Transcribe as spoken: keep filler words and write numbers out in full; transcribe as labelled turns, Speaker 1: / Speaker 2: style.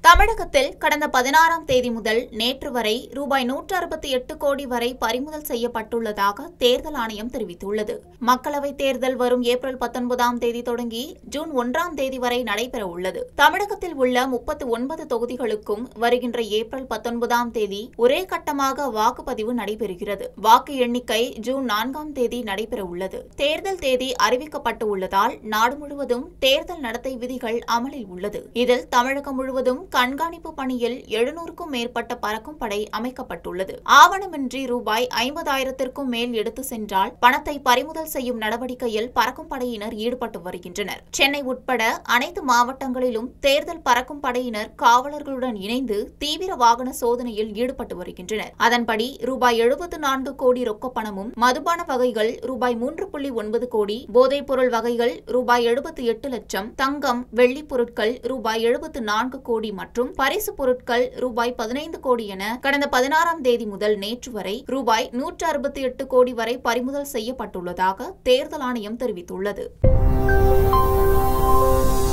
Speaker 1: தமிழகத்தில் கடந்த பதினாறாம் தேதி முதல் நேற்று வரை ரூபாய் நூற்று அறுபத்தி எட்டு கோடி வரை பறிமுதல் செய்யப்பட்டுள்ளதாக தேர்தல் ஆணையம் தெரிவித்துள்ளது. மக்களவைத் தேர்தல் வரும் ஏப்ரல் பத்தொன்பதாம் தேதி தொடங்கி ஜூன் ஒன்றாம் தேதி வரை நடைபெற உள்ளது. தமிழகத்தில் உள்ள முப்பத்தி ஒன்பது தொகுதிகளுக்கும் வருகின்ற ஏப்ரல் பத்தொன்பதாம் தேதி ஒரே கட்டமாக வாக்குப்பதிவு நடைபெறுகிறது. வாக்கு எண்ணிக்கை ஜூன் நான்காம் தேதி நடைபெற உள்ளது. தேர்தல் தேதி அறிவிக்கப்பட்டு உள்ளதால் நாடு முழுவதும் தேர்தல் நடத்தை விதிகள் அமலில் உள்ளது. இதில் தமிழகம் முழுவதும் கண்காணிப்பு பணியில் எழுநூறுக்கும் மேற்பட்ட பறக்கும் படை அமைக்கப்பட்டுள்ளது. ஆவணமின்றி ரூபாய் ஐம்பதாயிரத்திற்கும் மேல் எடுத்து சென்றால் பணத்தை பறிமுதல் செய்யும் நடவடிக்கையில் பறக்கும் படையினர் ஈடுபட்டு வருகின்றனர். சென்னை உட்பட அனைத்து மாவட்டங்களிலும் தேர்தல் பறக்கும் படையினர் காவலர்களுடன் இணைந்து தீவிர வாகன சோதனையில் ஈடுபட்டு வருகின்றனர். அதன்படி ரூபாய் எழுபத்து நான்கு கோடி ரொக்க பணமும், மதுபான வகைகள் ரூபாய் மூன்று புள்ளி ஒன்பது கோடி, போதைப் பொருள் வகைகள் ரூபாய் எழுபத்தி எட்டு லட்சம், தங்கம், வெள்ளி பொருட்கள் ரூபாய் எழுபத்து நான்கு கோடி மற்றும் பரிசு பொருட்கள் ரூபாய் பதினைந்து கோடி என கடந்த பதினாறாம் தேதி முதல் நேற்று வரை ரூபாய் நூற்று அறுபத்தி எட்டு கோடி வரை பறிமுதல் செய்யப்பட்டுள்ளதாக தேர்தல் ஆணையம் தெரிவித்துள்ளது.